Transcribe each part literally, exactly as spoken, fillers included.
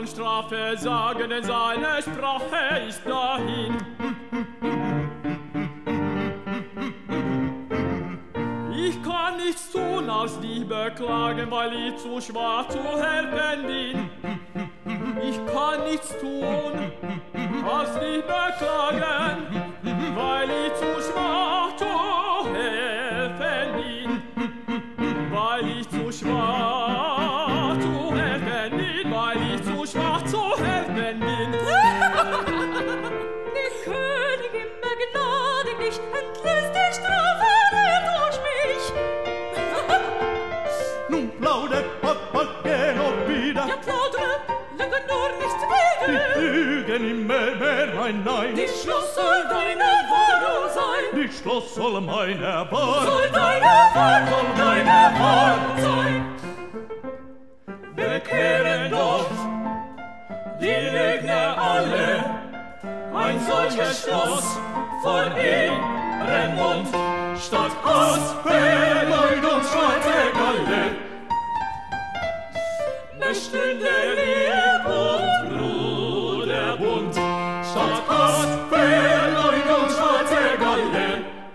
und Strafe sagen, denn seine Sprache ist dahin. Ich kann nichts tun als dich beklagen, weil ich zu schwach zu helfen bin. Ich kann nichts tun als dich beklagen, weil ich zu schwach zu helfen bin. Weil ich zu schwach zu helfen bin, weil ich zu schwach zu helfen bin. Die Königin begnadigt dich, entließ die Strafe durch mich. Nun plaudert Papageno wieder. Ja, plaudere, lüge nur nicht wieder. Die Lügen immer mehr, nein, nein. Die Schloss soll deine Wahl sein. Die Schloss soll meine Wahl. Soll deine Wahl, soll deine Wahl sein. Bekehren doch die Lügner alle, ein solches Schloss vor ihrem Mund, statt Hass, Verleumdung, schwarze Galle. Bestünde Lieb und Bruderbund, statt Hass, Verleumdung, schwarze Galle.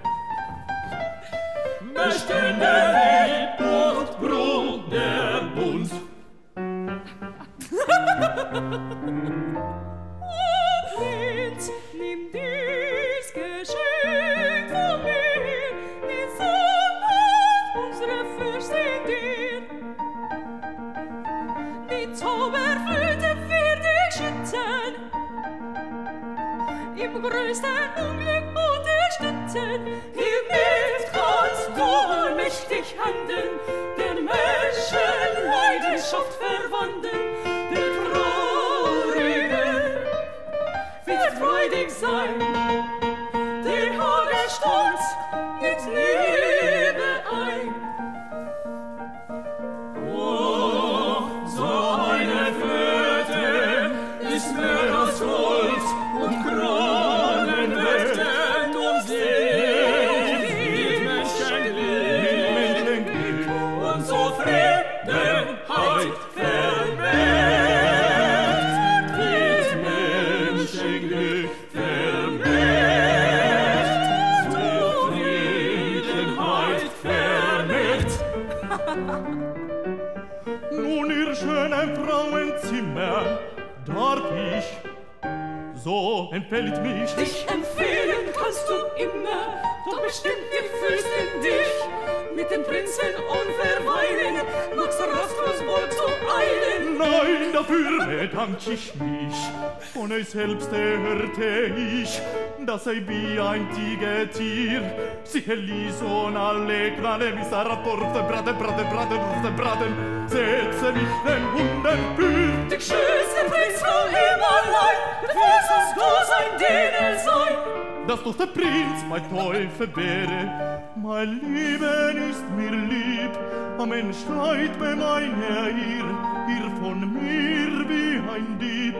Bestünde Lieb und Bruderbund. Oh, Prinz, nimm dies Geschenk von mir, die Sanftheit unserer Fürstin dir. Die Zauberflöte wird dich schützen, im größten Unglück unterstützen. Hiermit kannst du allmächtig handeln, den Menschen Leidenschaft verwandeln. Der Traurige wird freudig sein, der Hage stolz mit Liebe ein. Oh, so eine Flöte ist mehr als Gold und Kronen leuchtend um sie mit Menschenglück und so Friedenheit vermehrt, mit Menschenglück vermehrt, so Friedenheit vermehrt. Nun, ihr schönen Frauenzimmer, darf ich, so empfällt mich. Dich empfehlen kannst du immer, doch bestimmt die Fürstin dich mit dem Prinzen unverweilen, nach Sarastros zu eilen. Nein, dafür bedank ich mich. Von euch selbst hörte ich, dass sei wie ein Tigertier. Sie ließ und alle Knalle, wie Sarah Torte, braten, braten, braten, braten, braten. Setze mich den Hunden für. Die schönste Prinzfrau im Allein, befiehlst uns du sein Diener sein. Dass doch der Prinz mein Teufel wäre. Mein Leben ist mir lieb, am Entscheid bei meiner Ehr, ihr von mir wie ein Dieb.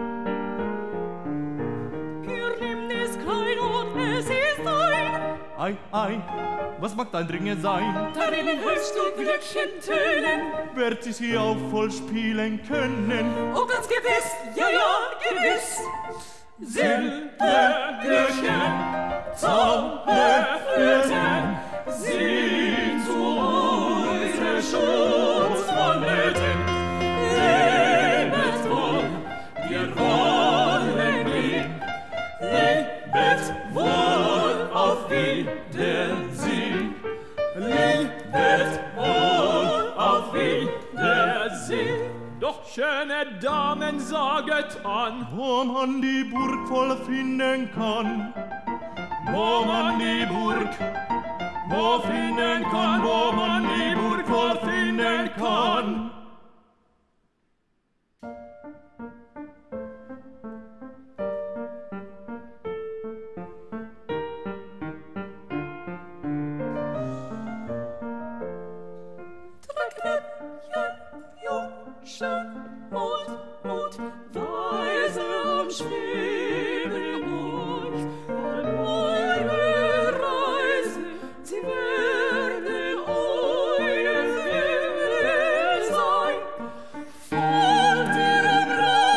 Ihr nehmt es klein und es ist dein. Ei, ei, was mag dein Dringen sein? Darin hörst du Glöckchen tönen. Wird sie sie auch voll spielen können? Oh, ganz gewiss, ja, ja, gewiss. Silberglöckchen, Zauberflöten, sie zu unserem Schutz vonnöten. Lebet wohl, wir wollen gehen, lebet wohl, auf Wiedersehen. Lebet wohl, auf Wiedersehen. Doch schöne Damen, saget an, wo man die Burg voll finden kann. wo man die Burg, wo finden kann, wo man die Burg voll finden kann. Schön, Mut, Mut, weise am Schwebeljord, an eure Reise, sie werden eure Führer sein. Folgt ihrer Braut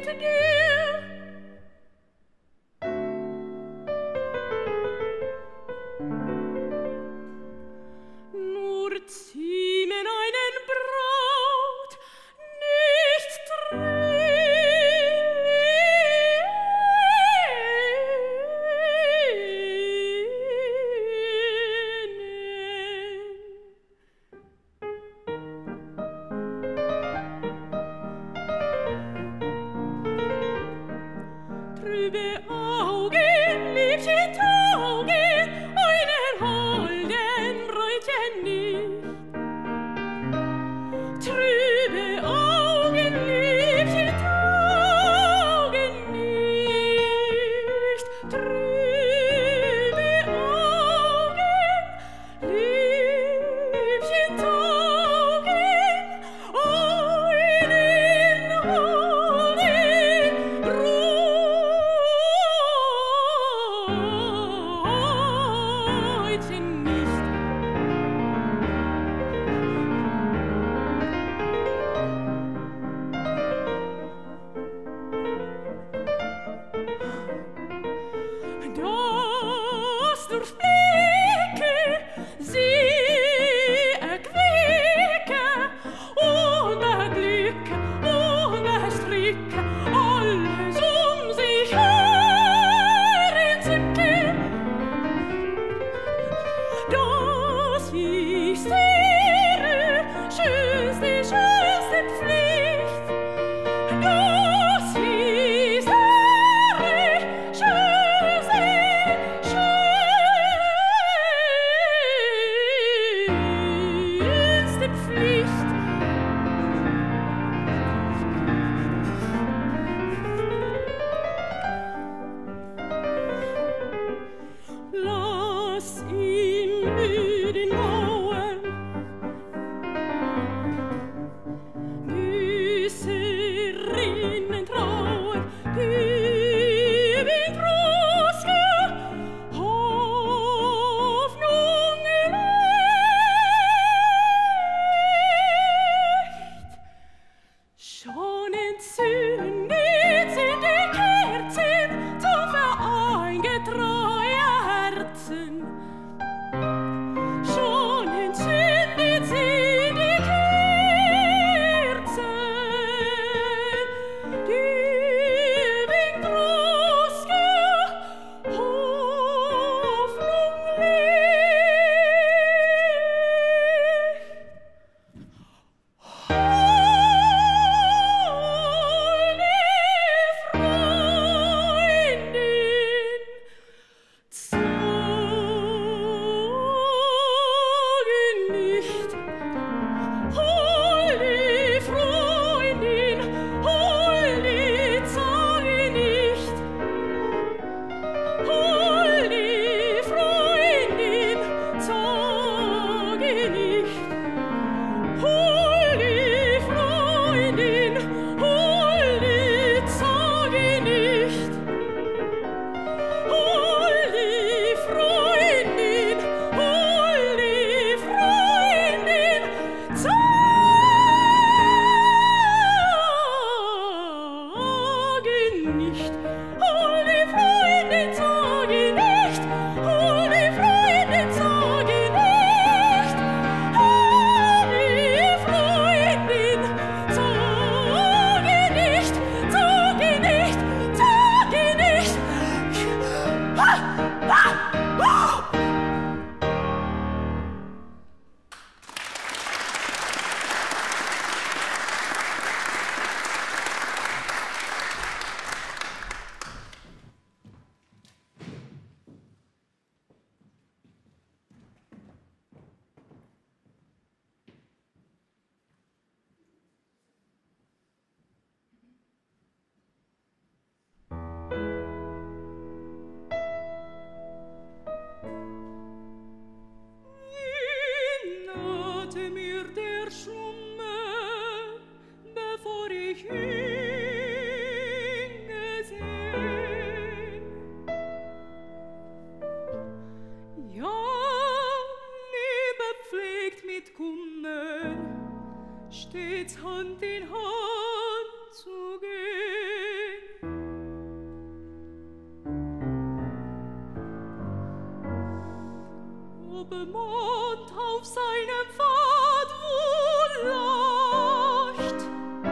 dir. Nur zieh mir einen Braut, nicht trübe Augen, Liebchen Taugen, einer holden Bräutchen nicht. Trübe Augen, Liebchen Taugen nicht. Trübe Augen, Liebchen Taugen, einen holden Bräutchen nicht. Das durch Blicke sie erquicke, ohne Glück, ohne Stricke, alles um sich her entzücke. Das ist ihre schönste, schönste Pflicht. Das ist ihre schönste, schönste Pflicht. Lass ihn müden Mauern, Büßerinnen trauern, üben Troske, Hoffnung Licht. Schon entzündet sind die Kerzen zum Verein getreuer Herzen. Schon entzündet sind die Kerzen, die üben Troske, Hoffnung Licht. Holde Freundin, zage nicht. Holde Freundin, holde, zage nicht. Holde Freundin, zage nicht. Holde Freundin, holde, zage nicht. Holde Freundin, holde Freundin, zage nicht. Holde Freundin, zage nicht. Holde Freundin, zage nicht. Holde Freundin, zage nicht. Zage nicht, zage nicht. Ah, ah, ah. Nahte mir der Schlummer, bevor ich hingesehen. Ja, Liebe pflegt mit Kummer, stets Hand in Hand zu gehen. Mond auf seinem Pfad wohl lacht.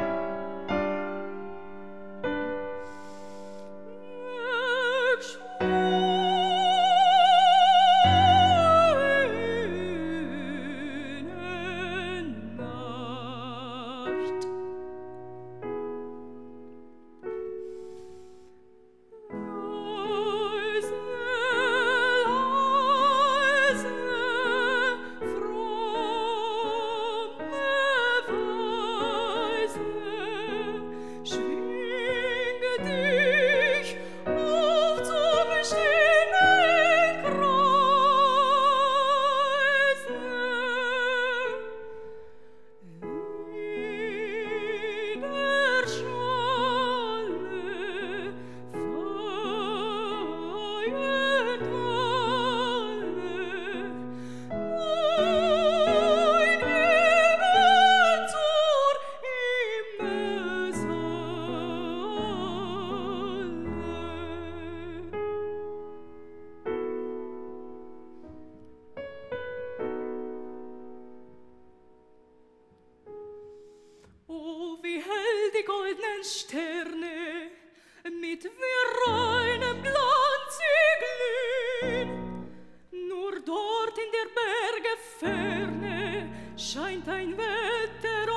Sterne mit wie reinem Glanz glühen. Nur dort in der Berge Ferne scheint ein Wetter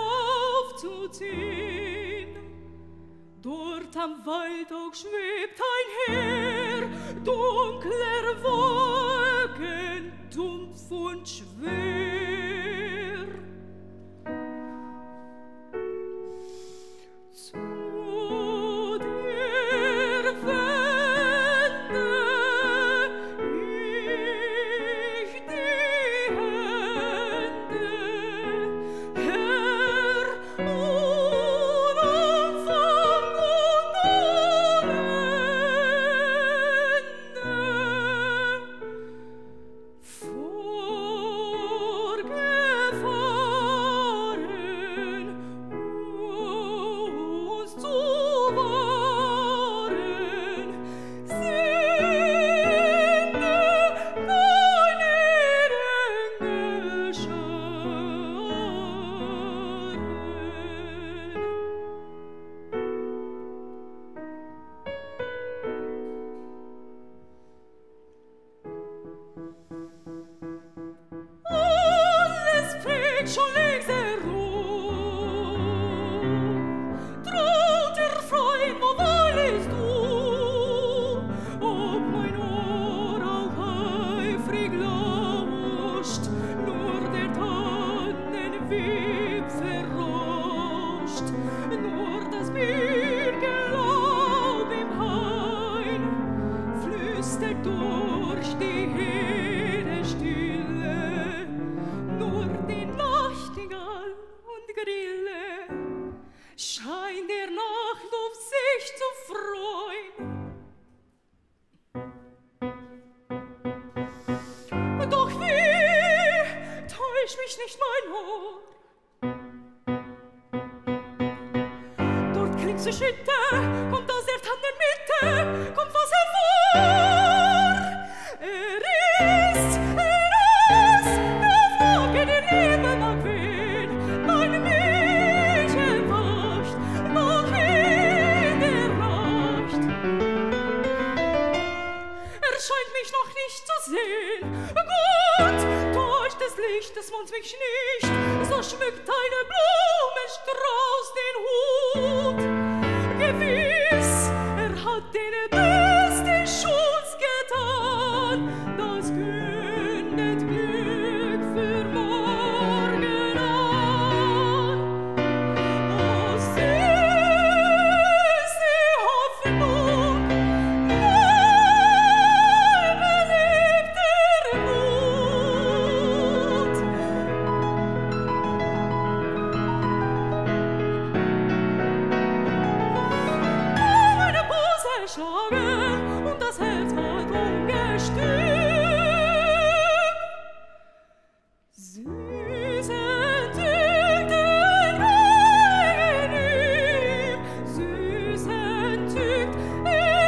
aufzuziehen. Dort am Waldaug schwebt ein Heer dunkler Wolken, dumpf und schwer.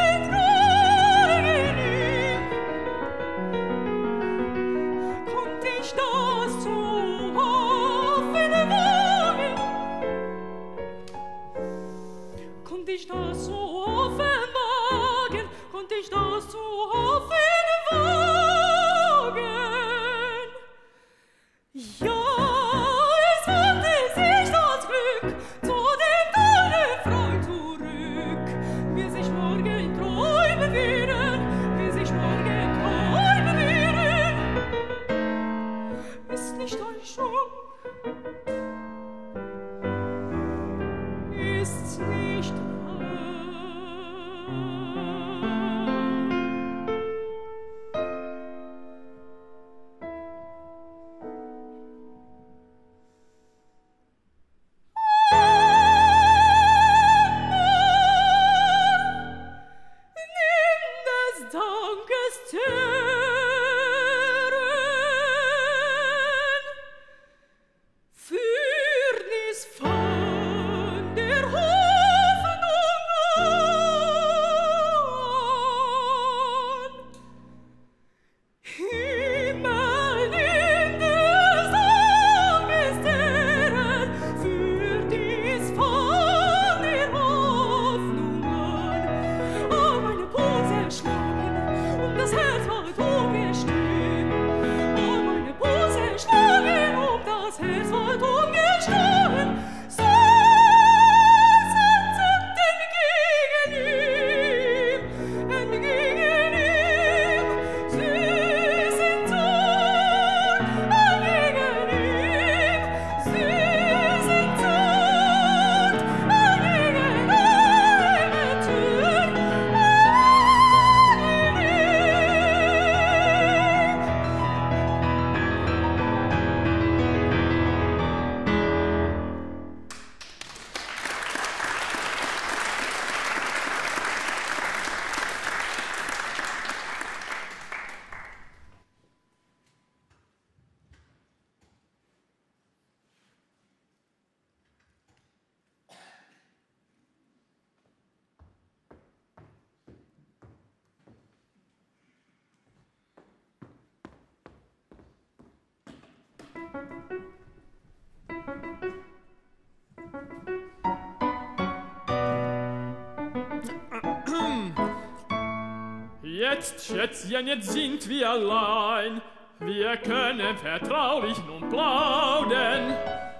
Kommt konnt ich das so offen wagen, konnt ich das so offen wagen. Ja, es wandte sich das Glück zu dem tollen Freund zurück, wie sich morgen träumen werden, wie sich morgen träumen werden. Ist nicht Täuschung, ist's nicht wahr? Jetzt, Schätzchen, jetzt sind wir allein. Wir können vertraulich nun plaudern.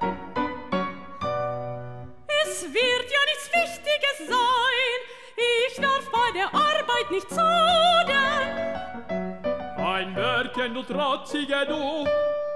Es wird ja nichts Wichtiges sein. Ich darf bei der Arbeit nicht zaudern. Ein Wörtchen, du Trotzige, du.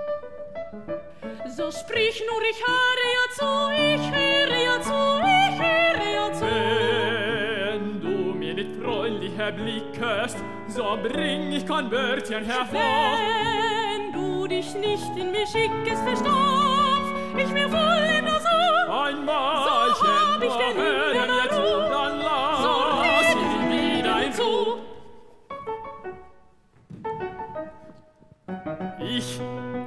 So sprich nur, ich höre ja zu, ich höre ja zu, ich höre ja zu. Wenn du mir nicht freundlicher blickest, so bring ich kein Wörtchen hervor. Wenn du dich nicht in mich schickest, verstopf ich mir voll nur so. Ein Malchen, so hab ich den hören Himmel jetzt, dazu. dann lass So ich reden wieder hinzu. Ich,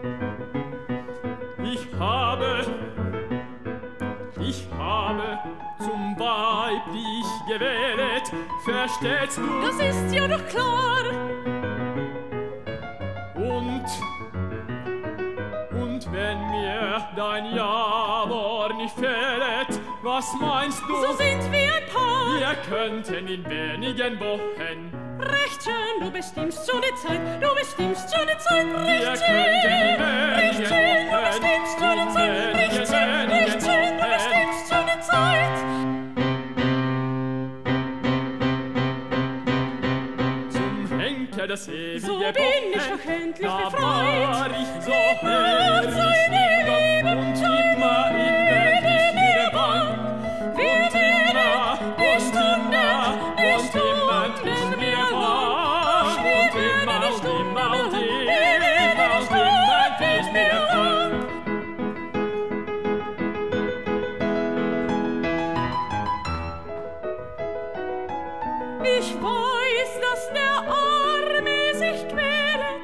ich habe, ich habe zum Weib dich gewählt, verstehst du? Das ist ja doch klar. Und, und wenn mir dein Ja-Wort nicht fehlt, was meinst du? So sind wir ein Paar. Wir könnten in wenigen Wochen recht schön, du bestimmst schon die Zeit, du bestimmst schon die Zeit, Wir recht könnten schön, in recht wenigen schön, du Wochen, bestimmst schon die Zeit, in recht wenigen, schön, recht schön, du wenigen bestimmst schon die Zeit. zum Henker das ewige So bin ich doch endlich da befreit. war ich so Niemand herrlich seine Liebe, und seine immer in Liebe der mir Bank. Wir Und werden immer, die und Stunde, immer, die und immer Stunden tust mir mir lang. wahr. Wir Und werden immer, die und Stunden immer, und lang. Wir immer, werden die und immer tust Stunden mir lang. wahr. Ich weiß, dass der Arme sich quält.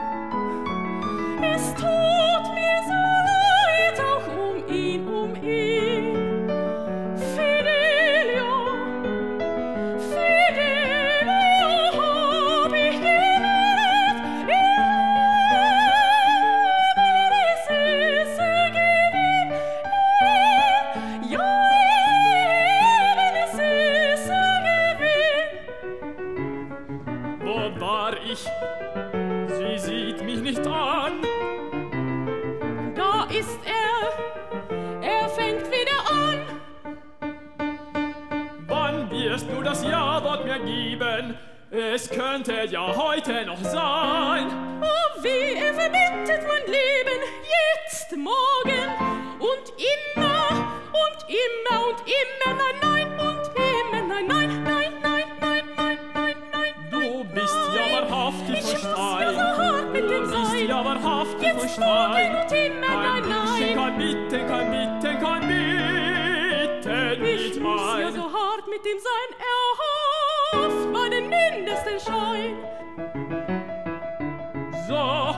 Es tut mir so leid, auch um ihn, um ihn. Fidelio, Fidelio hab ich gewählt. Eben die Süße gewählt. Ja, eben die Süße wirst du das Ja-Wort mir geben? Es könnte ja heute noch sein. Oh, wie er verbittet mein Leben, jetzt, morgen und immer und immer und immer, nein, nein und immer, nein, nein, nein, nein, nein, nein, nein, nein. Du bist ja wahrhaftig Ich von muss Stein. ja so hart mit dem Du bist sein. ja wahrhaftig von Jetzt, morgen Stein. und immer, Kein nein, nein. Wünschen, kein Bitten, kein Bitten, kein Bitten Ich mit muss ja ein. so hart mit dem sein, erhofft meinen mindesten Schein. So,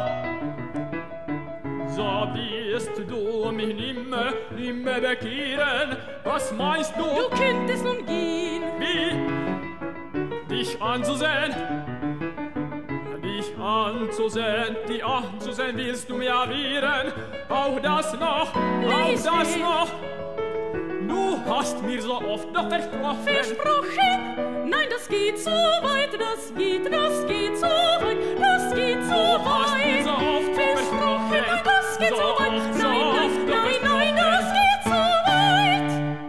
so wirst du mich nimmer, nimmer bekehren. Was meinst Du du, könntest nun gehen. wie dich anzusehen? Dich anzusehen, dich anzusehen willst du mir erwehren. Auch das noch, auch Lies das mir. noch. Du hast mir so oft noch versprochen. Versprochen? Nein, das geht so weit, das geht, das geht so weit, das geht so Du hast mir weit. so oft Versprochen, versprochen. nein, das geht so So weit. oft, so Nein, nein, oft nein, versprochen. nein, das geht so weit.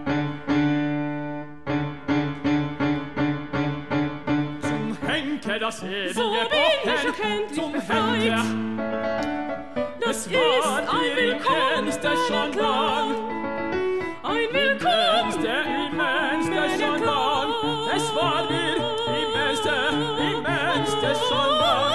Zum Henker das ewige So bin ich Pochen, endlich zum befreit. Henker. Das Es ist war ein dir Willkommen, ernster mein schon Klang. lang. Ein Willkommen, Immenster, immenster schon lang. Es war dir immenster, immenster schon lang.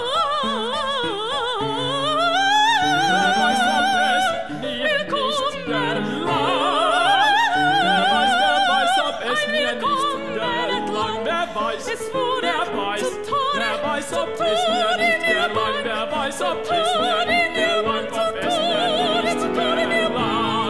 Wer weiß, ob es mir nicht gelang. Wer weiß, wer weiß, ob es mir nicht gelang. Wer weiß, Es wurde wer weiß, zum Tode, wer weiß, ob zum es mir Tode nicht mir gelang. bang. Wer weiß, ob Zum es mir Tode nicht mir gelang, bang, ob zum es mir Tode, nicht zum Tode mir gelang.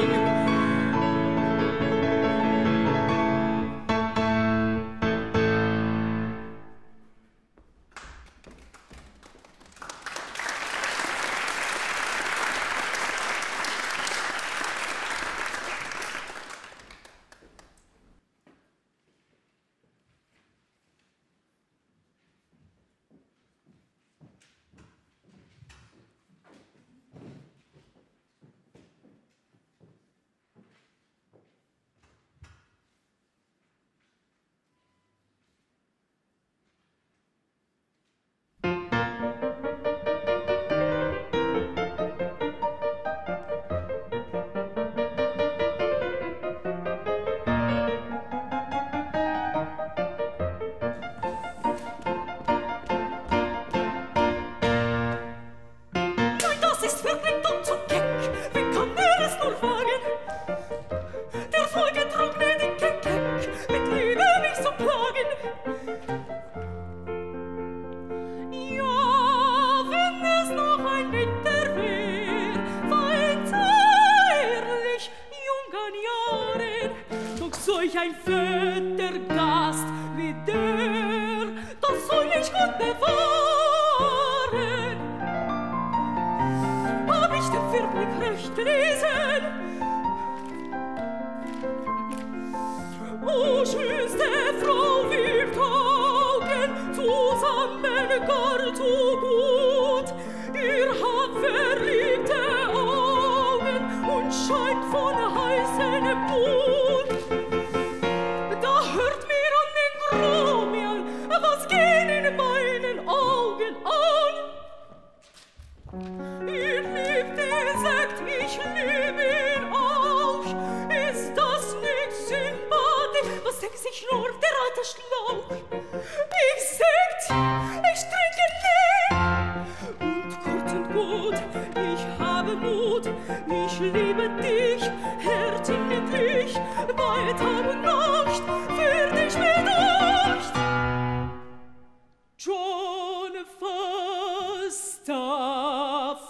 Nein, das ist wirklich dumm zu keck. Wie kann er es nur wagen? Der vollgetrunkene dicke Keck, mit Liebe mich zu plagen. Ja, wenn es noch ein Ritter wär, fein zärtlich, jung an Jahren, doch solch ein fetter Gast wie der, das soll ich Gott bewahren. Hab ich den Verblick recht gelesen? O schönste Frau, wir taugen zusammen gar zu gut. Ihr habt verliebte Augen und scheint von heißem Blut. Da hört mir an den Gromian, was gehen in meinen Augen an? Ihr liebt ihn, sagt, ich lieb ihn auch. Ist das nicht sympathisch? Was denkt sich nur der alte Schlauch? Ich sagt, ich trinke Tee. Und kurz und gut, ich habe Mut. Ich liebe dich, herzlich, bei Tag und Nacht, für dich mit Nacht. John Falstaff.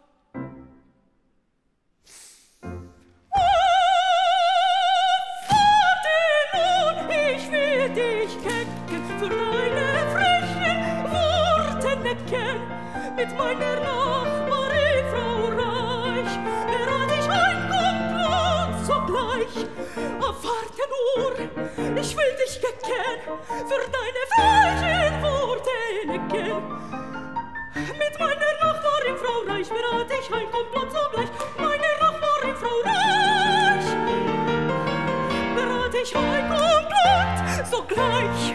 Ich will dich kecken, für deine frechen Worte necken. Mit meiner Nachbarin Frau Reich berat ich ein Komplott sogleich. Warte nur, ich will dich kecken, für deine frechen Worte necken. Mit meiner Nachbarin Frau Reich berat ich ein Komplott sogleich. Meine Nachbarin Frau Reich berat ich ein Komplott sogleich.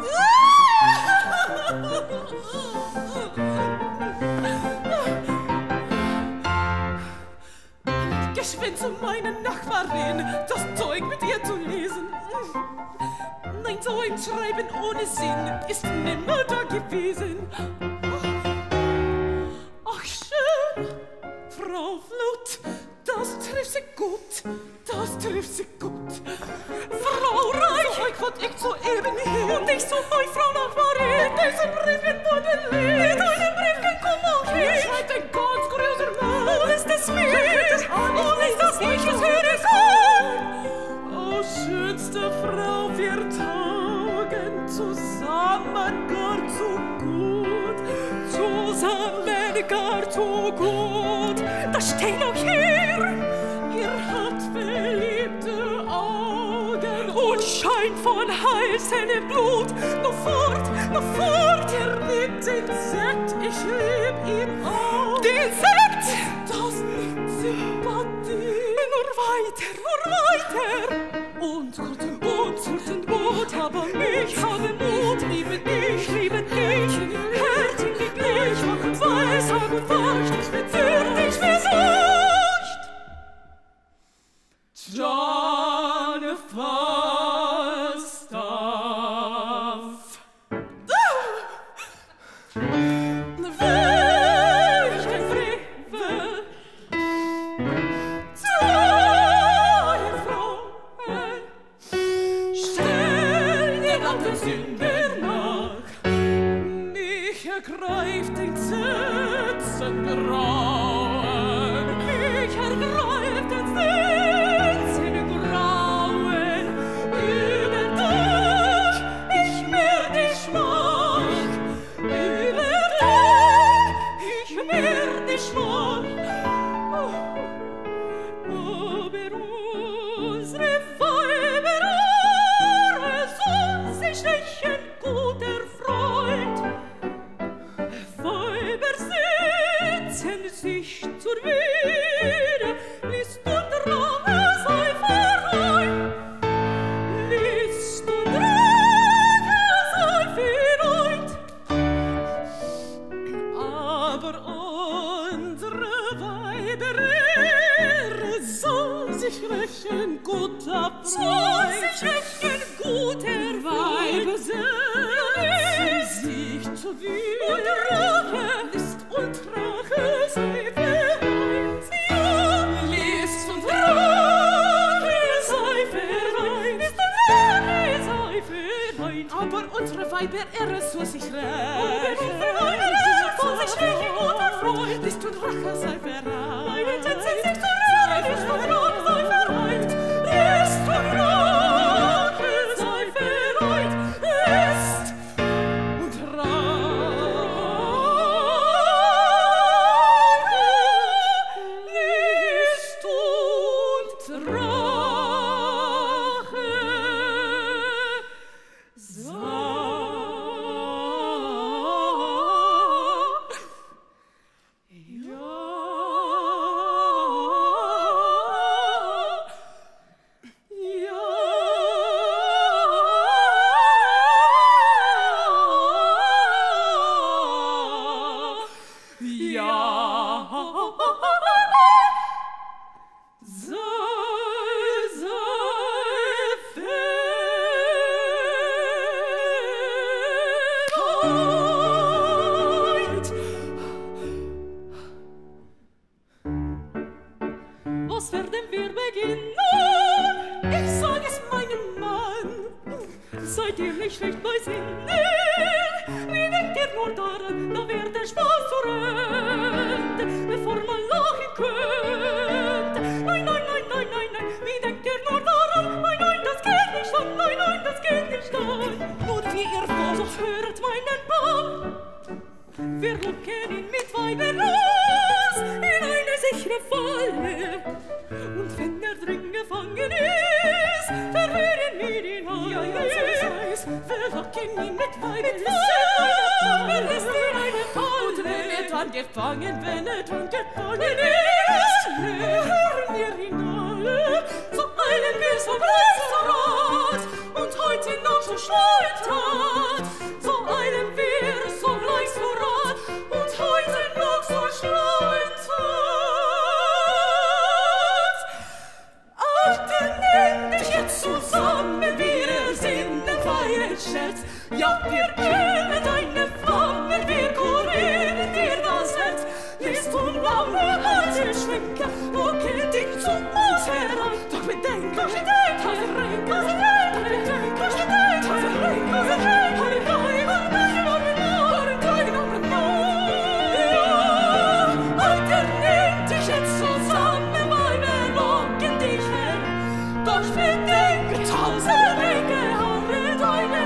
Geschwind zu meiner Nachbarin, das Zeug mit ihr zu lesen. Nein, so ein Schreiben ohne Sinn ist nimmer da gewesen. Ach, schön, Frau Flut, das trifft sie gut, das trifft sie gut. Frau Reich, so heut wollt ich soeben hin. Und ich so heut, Frau Nachbarin, diesen Briefchen wurde leer. Mit einem Briefchen komm auch hin. Hier schreibt ein ganz größer Mann. Und ist das mir, und ist das ich, es höre es an. Oh, schönste Frau, wir tagen zusammen gar zu gut. Zusammen gar zu gut. Da steht auch hier, ihr habt verliebte Augen und Schein von heißem Blut. Nur fort, nur fort, ihr liebt den Sekt, ich lieb ihn auch. Den Sekt? Das nicht Sympathie. Nur weiter, nur weiter. Und gut, und gut, gut und gut, aber ich habe Mut, liebe dich, liebe dich, Herzen wie gleich, weiß, hab und wacht, ich bin für dich versucht. John Falstaff. Welchen Frevel zwei Frauen stell dir an den Sünder nach. Mich ergreift Entsetzen Grauen, mich ergreift Entsetzen Grauen. Über dich ich mir die Schmach, über dich ich mir die Schmach. Aber unsere Weiber sind sich nicht ein guter Freund. Weiber sitzen sich zur Weide, List und Rache sei vereint. List und Rache sei vereint. Aber unsere Weiber soll sich rächen guter Freund. Soll sich rächen guter Weiber sitzen sich zur Weide, und Rache, List und Rache sei vereint. Ja, List und Rache sei vereint. List und Rache sei vereint. Aber unsere Weiber, er soll sich rächen. Aber unsere Weiber, er soll sich rächen, guter Freund. List und Rache sei vereint. List und Rache sei vereint. List und Rache sei vereint. List und Rache, List und Rache sei. Ja. Was werden wir beginnen? Ich sag es meinem Mann. Seid ihr nicht schlecht bei Sinnen? Wie denkt ihr nur daran, da wird der Spaß zu Ende, bevor man lachen könnt. Nein, nein, nein, nein, nein, nein, wie denkt ihr nur daran? Nein, nein, das geht nicht an, nein, nein, das geht nicht an. Nur wie ihr wollt, so hört meinen Bann. Wir locken ihn mit Weibern aus in eine sichere Falle. Und wenn er drin gefangen ist, verlieren wir ihn alles. Ja, ja, so sei's. Wir locken ihn mit Weibern aus. Wir lässt ihn eine Falle. Und wenn er dann gefangen, wenn er dann gefangen ist, hören wir ihn alle. So eilen wir zum Restaurant. Und heute Nacht so schleudert, so eilen wir sogleich voran und heute noch so schleudert. Altern dich jetzt zusammen, wir sind ein Feierschatz. Ja, wir kennen deine Flammen, wir kurieren dir das Herz. Liest du lange alte Schwenker, locken dich zu uns heran. Doch bedenk, doch bedenk, doch bedenk, doch bedenk, doch bedenk, doch bedenk, doch bedenk, doch bedenk, doch bedenk, altern dich jetzt zusammen, weil wir locken dich her. Doch bedenk, tausend Wege harren deine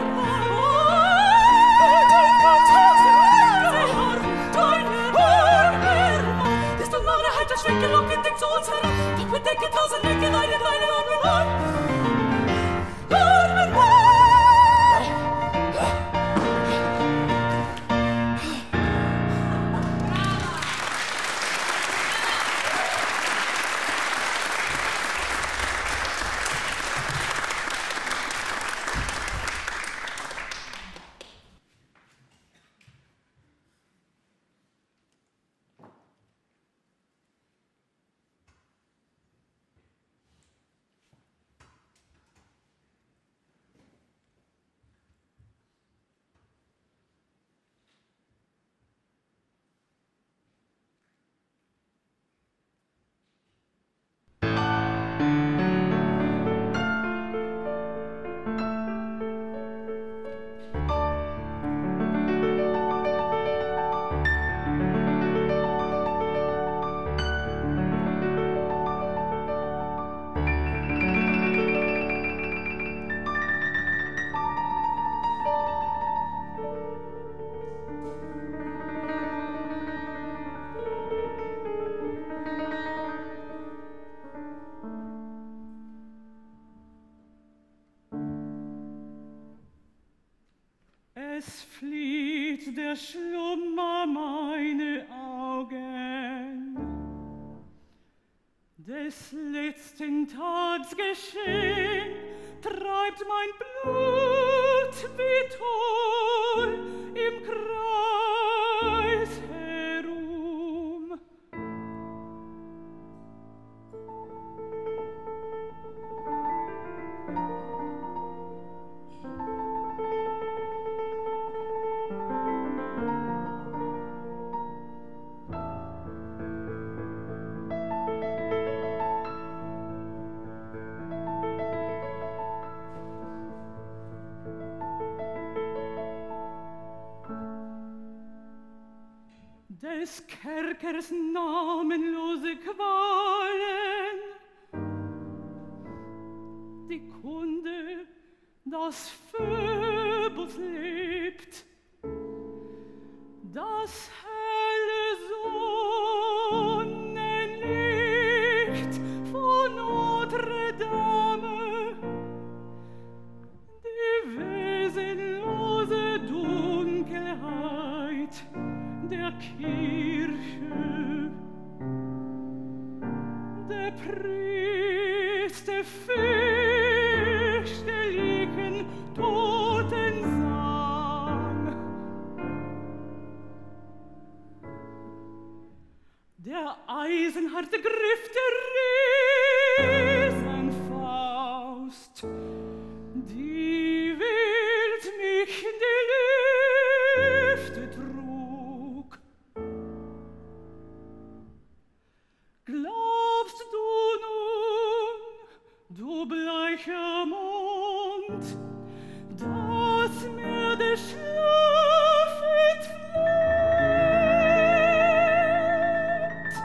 Schwenke locken dich zu uns heran, doch bedenke tausend Wege deine, deine armen Armen. Armen Armen. Es flieht der Schlummer meine Augen, des letzten Tags Geschehen treibt mein Blut wie Toll im Kreis herum. Des Kerkers namenlose Qualen, die Kunde, dass Phöbus lebt, das helle Sonnenlicht von Notre Dame, die wesenlose Dunkelheit der Kirche, der Priester fürchterlichen Totensang, der eisenharte Griff der Riesenfaust, die wild mich in die Lüfte trug. Glaubst du nun, du bleicher Mond, dass mir der Schlaf entflieht?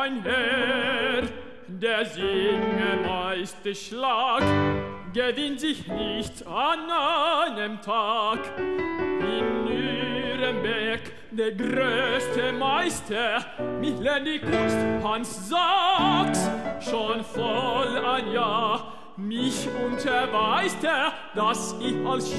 Mein Herr, der Singemeisterschlag gewinnt sich nicht an einem Tag. In Nürnberg der größte Meister, mich lernt die Kunst Hans Sachs, schon voll ein Jahr mich unterweist er, dass ich als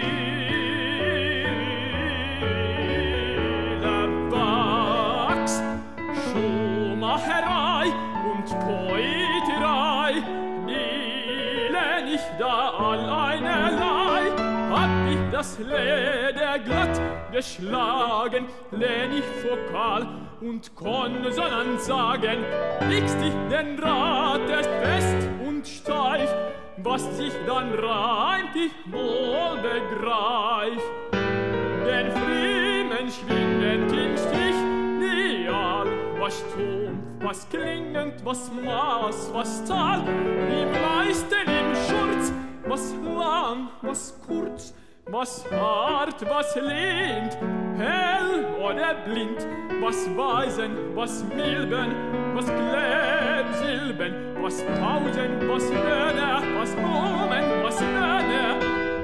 Schüler wachs. Schuhmacherei und Poeterei, die lern ich da alleinerlei. Hab ich das Leder glatt geschlagen, lern ich Vokal und Konsonant sagen, legst dich den Draht erst fest und steif, was sich dann reimt, ich wohl begreif. Den Friemen schwingend im Stich, Ideal, was stumpf, was klingend, was Maß, was Zahl, im Leisten, im Schurz, was lang, was kurz, was hart, was lehnt, hell oder blind, was Weisen, was Milben, was Klebsilben, was Pausen, was Nönner, was Nomen, was Nönner.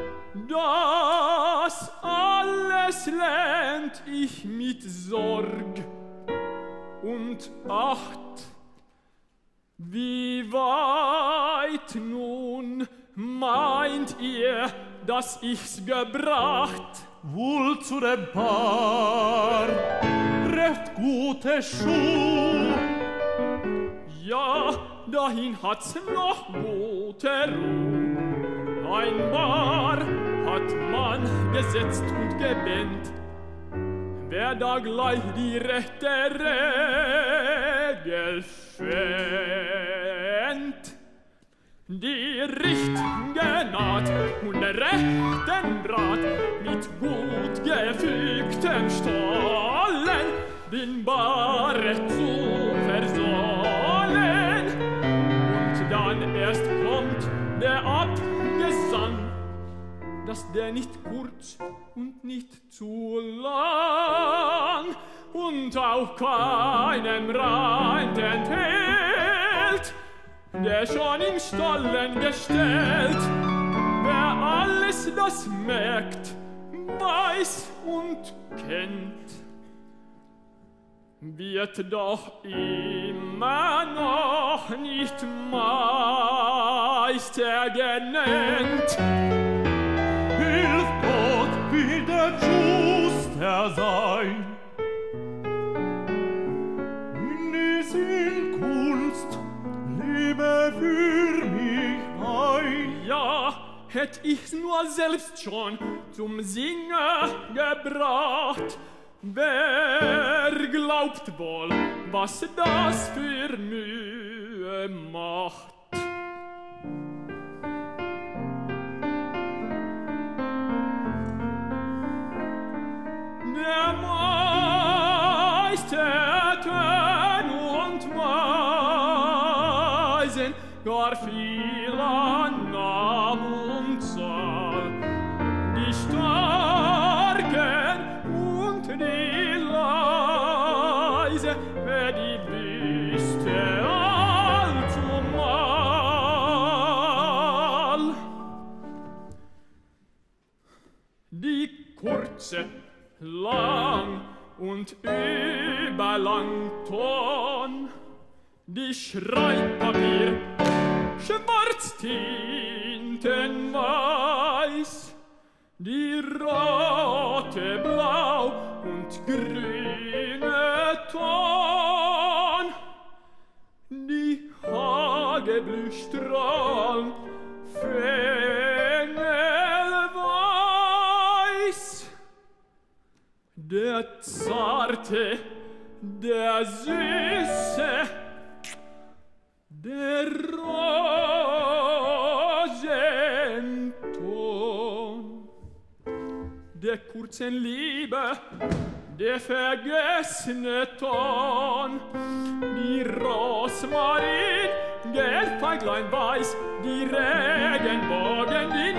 Das alles lernt ich mit Sorg und Acht. Wie weit nun meint ihr, dass ich's gebracht? Wohl zu dem Paar, recht gute Schuh. Ja, dahin hat's noch gute Ruh. Ein Paar hat man gesetzt und gebändt, wer da gleich die rechte Regel fänd. Die richtige Naht und der rechten Draht mit gut gefügtem Stollen den Bare zu versohlen. Und dann erst kommt der Abgesang, dass der nicht kurz und nicht zu lang und auch keinem Reim enthält, der schon im Stollen gestellt. Wer alles das merkt, weiß und kennt, wird doch immer noch nicht Meister genannt. Hilf Gott, wie der Schuster sein, in die Sinnkunst lebe für mich ein. Ja, hätt ich's nur selbst schon zum Singen gebracht, wer glaubt wohl, was das für Mühe macht? Der Meister Tön und Weisen, gar viel an Namen und Zahl, die Starken und die Leise, wer die wüsste allzumal. Die kurze, lang und überlang Ton, die Schreibpapier, Schwarztinten weiß, die rote, blau und grüne Ton, die Hageblühstrahlen, Fengelweiß, der zarte, der süße, der Rosenton, der kurzen Liebe, der vergessene Ton, die Rosmarin, Gelbfeiglein weiß, die Regenbogen, die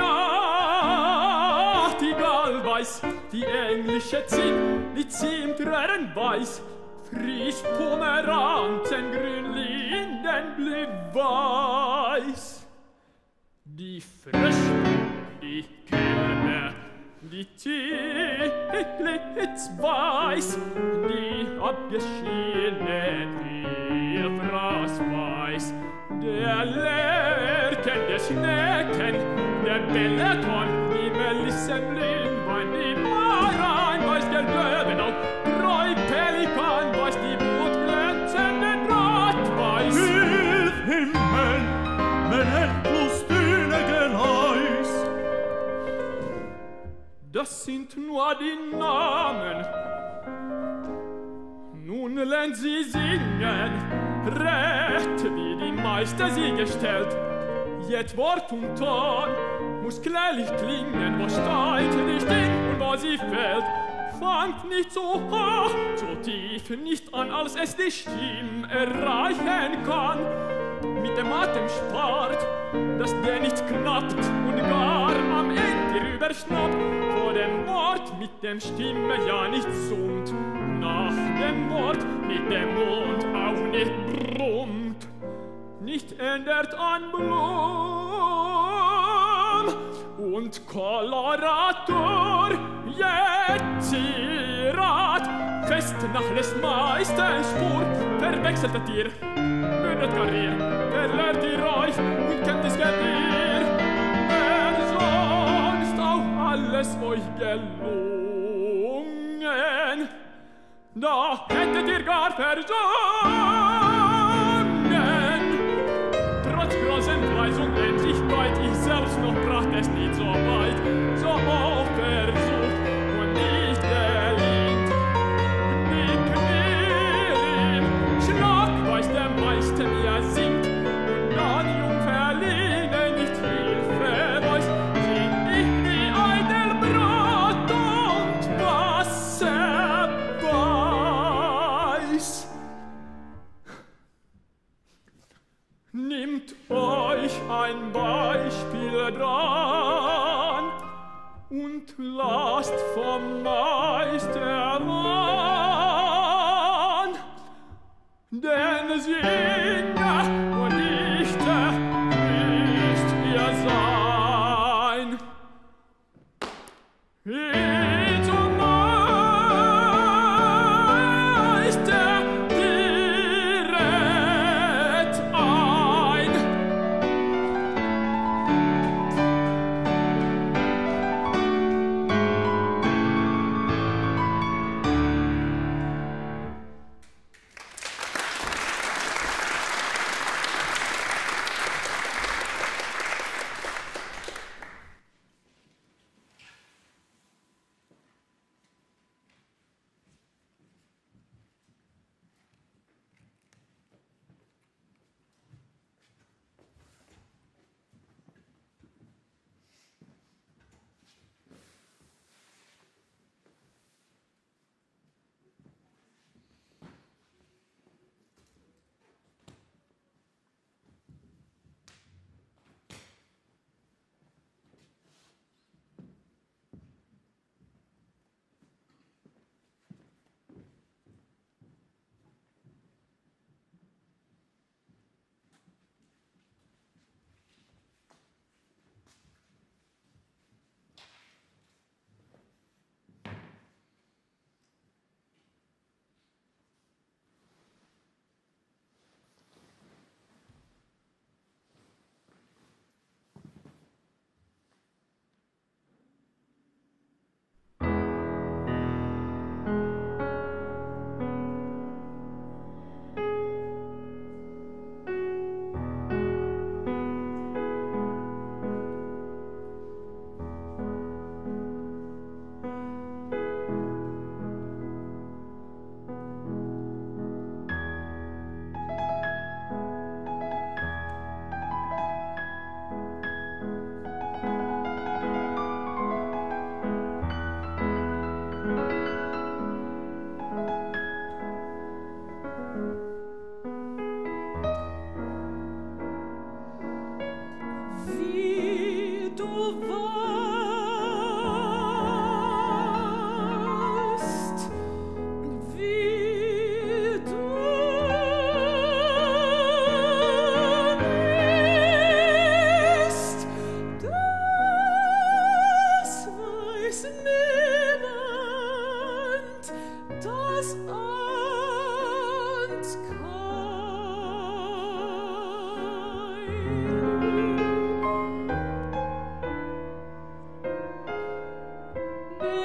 Nachtigall weiß, die englische Zinn, die Zimtröhren weiß, Ries Pomeranzen, Grünlinden, Blühweiß. Die Frösche, die Kälber, die Teeglitz weiß, die abgeschiedene Hilfras weiß, der Lerchen, der Schnecken, der Belleton, die Melissenblümwein, die Marein weiß, der Löwenau, Treu Pelikan weiß, die blutglänzende Draht weiß. Hilf Himmel, wenn endlos dünne Geleis. Das sind nur die Namen. Nun lernt sie singen, recht wie die Meister sie gestellt. Jet Wort und Ton muss klärlich klingen, wo steigt nicht hin und wo sie fällt. Fangt nicht so hoch, so tief nicht an, als es die Stimme erreichen kann. Mit dem Atem spart, dass der nicht knappt und gar am Ende rüberschnappt. Vor dem Wort mit dem Stimme ja nicht summt, nach dem Wort mit dem Mund auch nicht brummt. Nicht ändert an Blum und Kolorator Jetzirat fest nach les Meisters Spur verwechselt das Tier, mündet Karrier, verlernt die Reich und kennt das Gewehr. Wenn sonst auch alles euch gelungen, da hättet ihr gar versungen. Trotz großen Preis und Emsigkeit, ich selbst noch bracht es nicht so weit, so oft versucht und nicht gelingt. Die Knie, Schlag weiß der Meister, wie er singt, und da die Jungferline nicht Hilfe weiß, sind ich wie Eidelbrot und Wasser weiß. Nimmt euch ein Beispiel dran und lasst vom Meister ran, denn Singer und Dichter müsst ihr sein. Wie zum Meister direkt ein.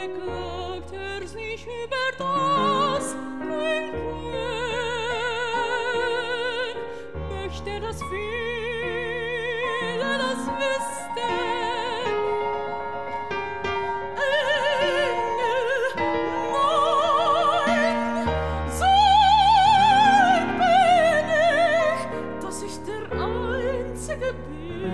beklagt er sich über das Denken, möchte das viele das wüssten. Engel, nein, so bin ich, dass ich der Einzige bin,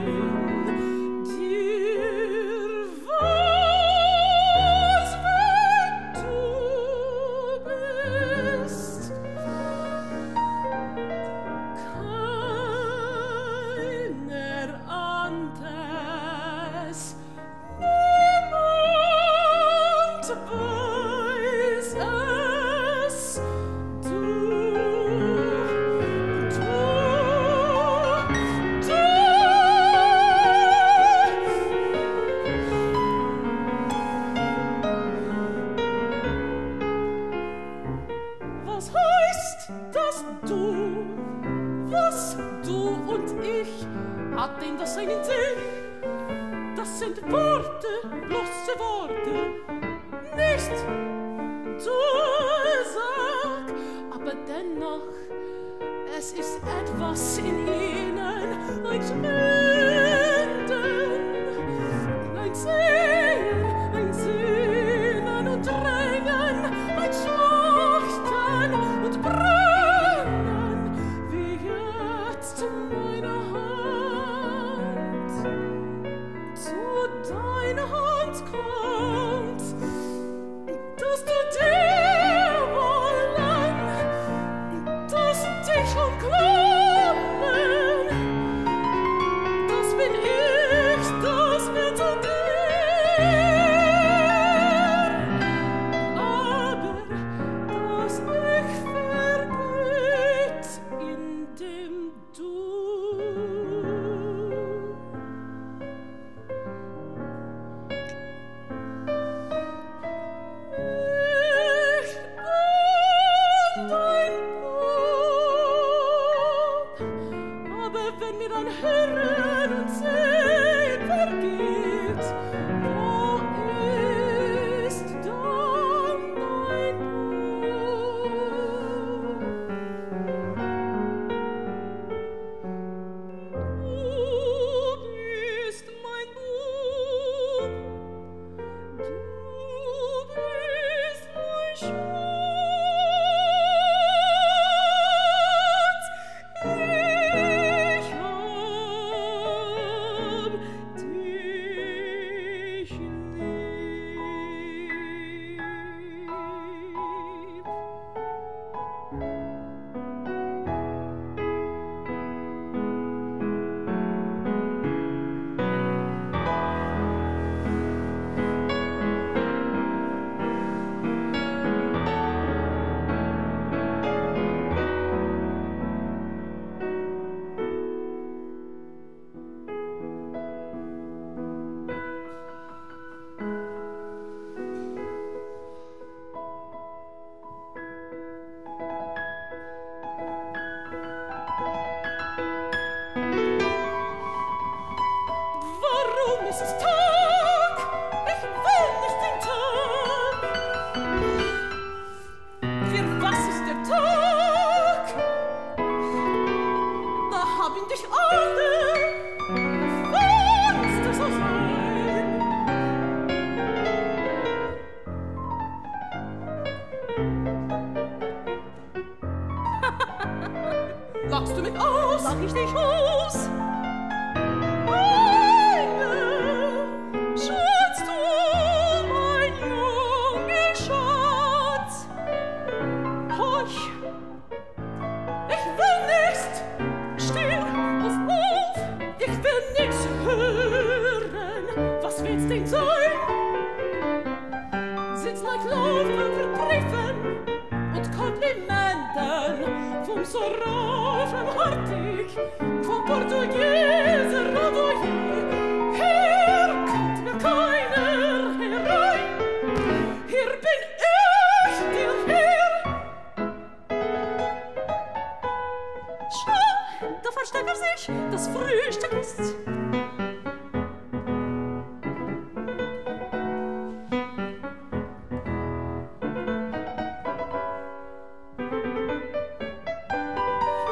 versteckt er sich, das Frühstück ist.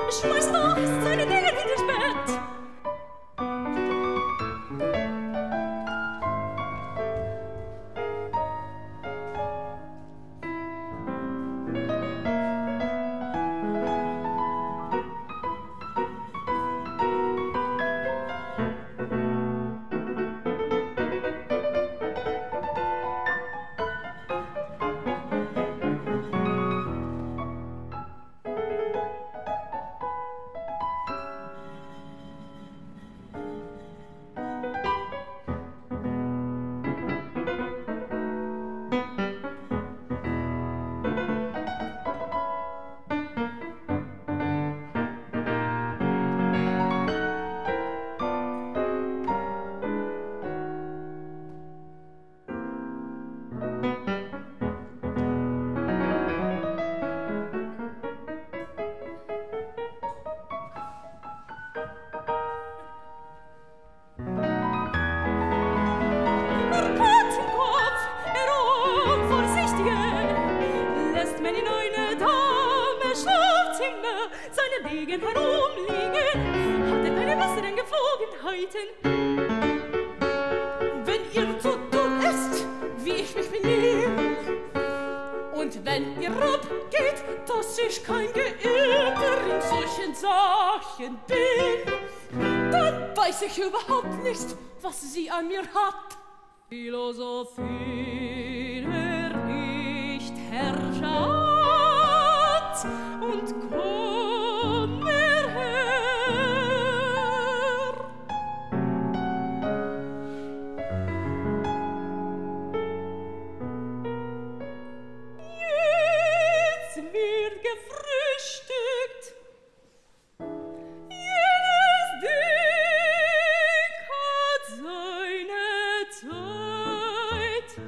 schmeißt doch seine Dinge in das Bett. Wegen herumliegen, hat er keine besseren Geflogenheiten. Wenn ihr zu tun ist, wie ich mich benehme, und wenn ihr abgeht, dass ich kein Geirrter in solchen Sachen bin, dann weiß ich überhaupt nicht, was sie an mir hat. Philosophie er nicht Herrscher und komm mir her. Jetzt wird gefrühstückt, jedes Ding hat seine Zeit.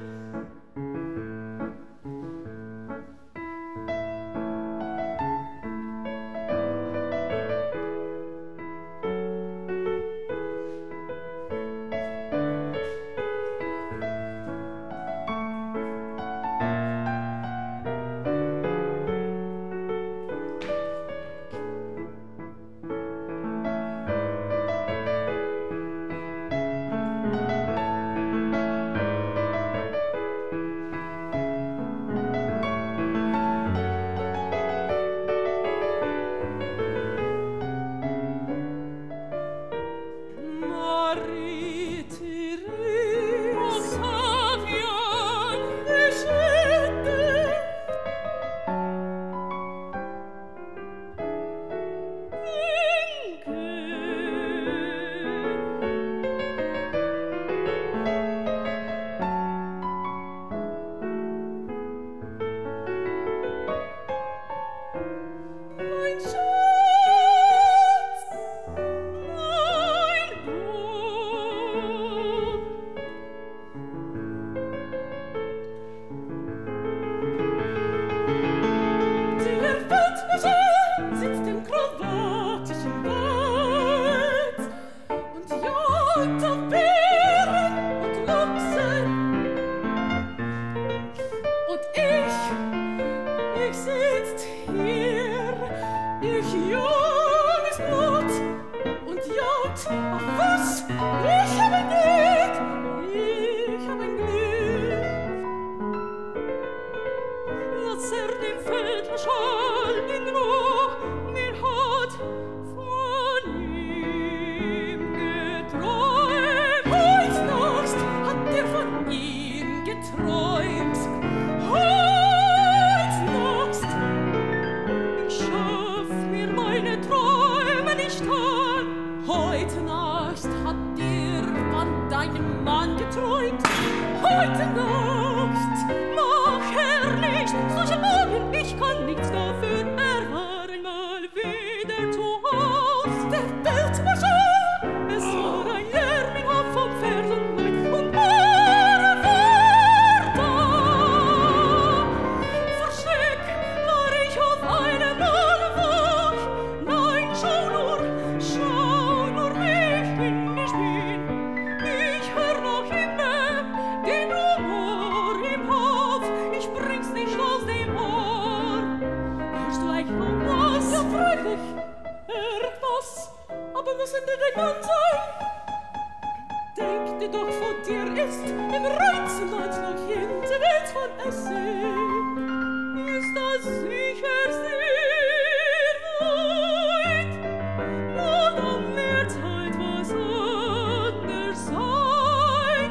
aber müssen der Mann sein. Denk dir doch, vor dir ist im Reizenland noch jede Welt von Essen. Ist das sicher sehr weit, und am Meerzeit was anders sein,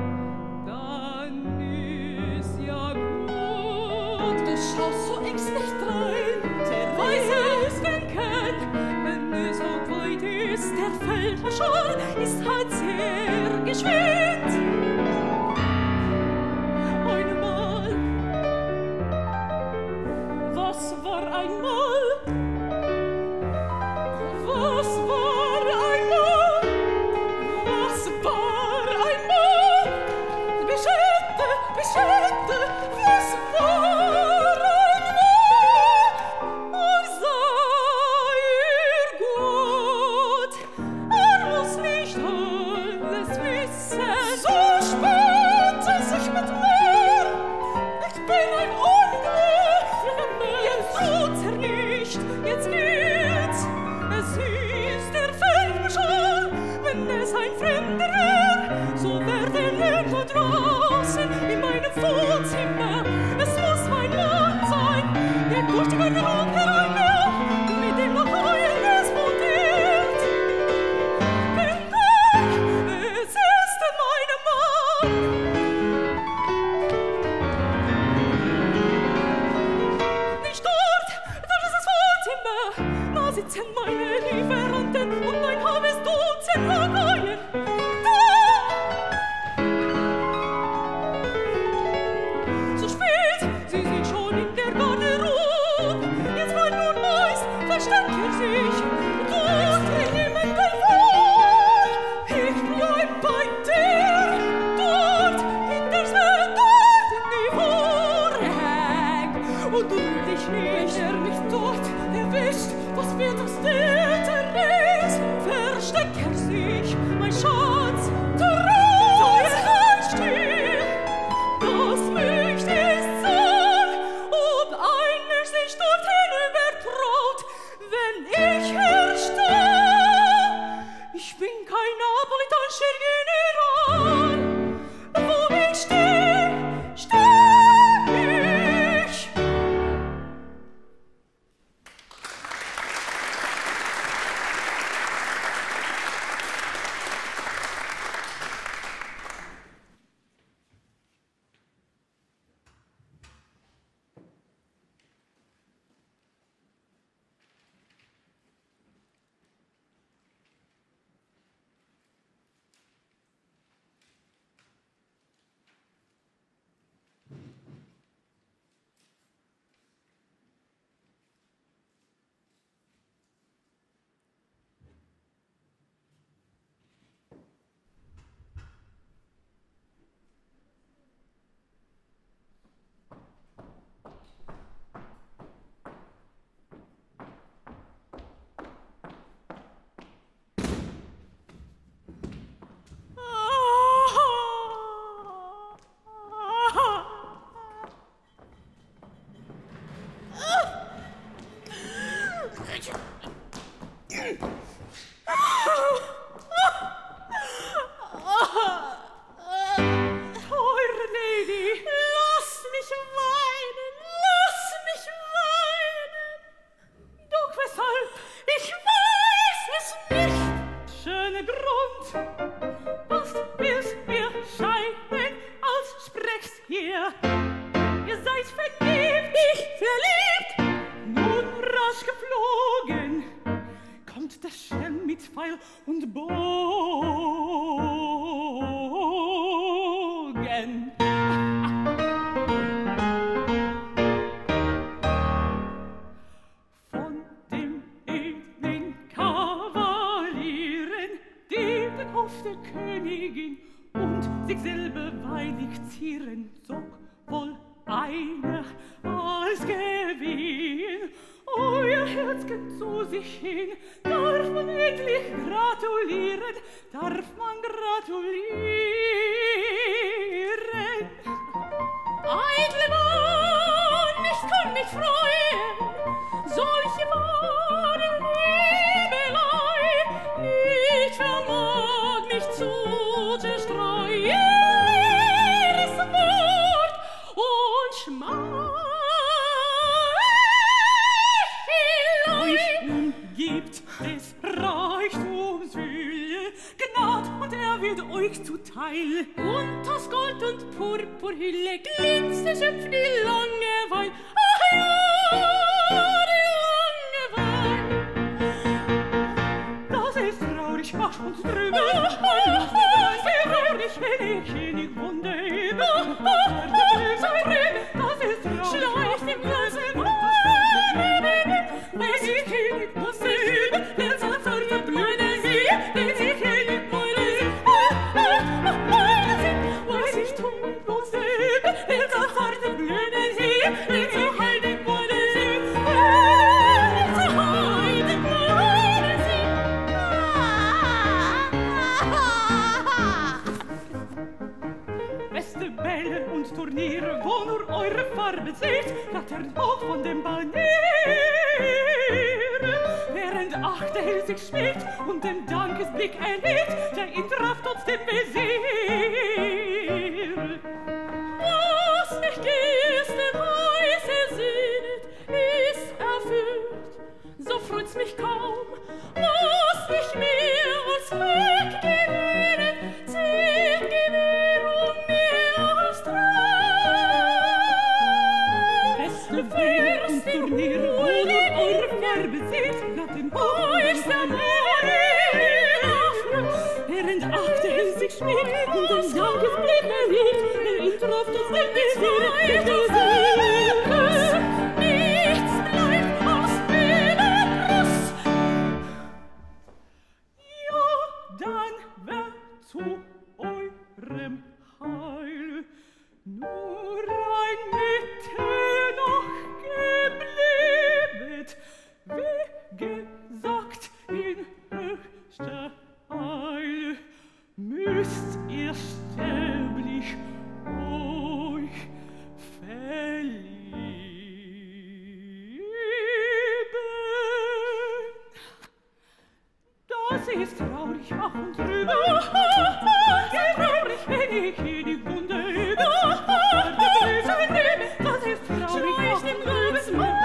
dann ist ja gut. Du schaust so ängstlich drein, der weiß es denken, wenn es so weit ist, der Feldherr schon ist halt sehr geschwind. Einmal, was war einmal? Was war einmal? Was war einmal? Beschäfte, beschäfte, was war einmal? Ach, sei ihr gut, er muss nicht alles wissen. So spät es sich mit mir, ich bin ein unglücklicher Mensch. Jetzt tut's er nicht, jetzt geht's. Es ist der Feldherr schon, wenn es ein Fremder wär, so wär der nirgendwo draußen in meinem Wohnzimmer. Es muss mein Mann sein, der durch die Garderobe hereinwirft, mit dem noch eines montiert. Bin weg, es ist mein Mann. Nicht dort, das ist das Wohnzimmer. Da sitzen meine Lieferanten und mein halbes Dutzend Lakaien. Da! So spät, sie sind schon in der Garderobe. Jetzt war nur meist, versteckt er sich. Dort, ich nehme dein Wort. Ich bleib bei dir. Dort, hinter's Wetter, in die Vorhang. Und du dich nicht, er mich dort erwischt. Was wird aus der Therese? Versteckt er sich, mein Schatz, Therese? Halt still, das möchte ich sagen, ob einer sich dorthin übertraut, wenn ich ersteh. Ich bin kein napolitanischer General, wo ich steh, steh ich. Teure Lady, lass mich weinen, lass mich weinen. Doch weshalb? Ich weiß es nicht. Schöner Grund, was willst mir scheinen, als sprichst hier? Ihr seid verliebt, ich verliebt, nun rasch geflogen, kommt der Schelm mit Pfeil und Bogen. Von dem edlen Kavalieren, die den Hof der Königin und sich selber weilig zieren, zog wohl einer als Gewinn euer Herzchen zu sich hin. Darf man endlich gratulieren, darf man gratulieren. Eitle Mann, ich kann mich freuen, solche wahre Liebelei Euch umgibt des Reichtums Fülle, Gnad, und er wird euch zuteil. Und aus Gold und Purpurhülle glänzt der Schöpf die lange Weil. Ach ja, die lange Weil. Das ist traurig, ach und drüber, das ist traurig, wenn ich ihn nicht wunde übe. Das ist traurig, schleicht im Glas im wenn ich ihn nicht muss üben, der Satz soll verblühen sie, wenn ich ihn nicht meine sie, meine sie, was ich tun muss üben, der Satz soll verblühen sie, wenn ich ihn nicht meine sie, wenn ich ihn nicht meine sie. Beste Bälle und Turniere, wo nur eure Farbe seht, flattern hoch von dem Banier. Während acht der Hill sich schmiegt und den Dankesblick erhebt, der ihn traf trotzdem Visier. Was mich gestern heiße sinnet, ist erfüllt, so freut's mich kaum, was mich mehr als Glück gewinnet, zählt Gewährung mehr als Traum. Beste Feier und Turniere, wo nur eure Farbe seht, nach dem Hoch ist der während acht der Hill sich schmiegt und den Dankesblick erhebt, der ihn traf aus dem Visier. Nichts bleibt aus meiner Brust. Ja, dann wär zu eurem Heil nur ein Mittel noch geblieben, wie gesagt in höchster Eil, müsst ihr sterblich euch verlieben. Das ist traurig, ach und drüber, sehr traurig, wenn ich hier die Wunde übe. Das ist traurig, ach und drüber,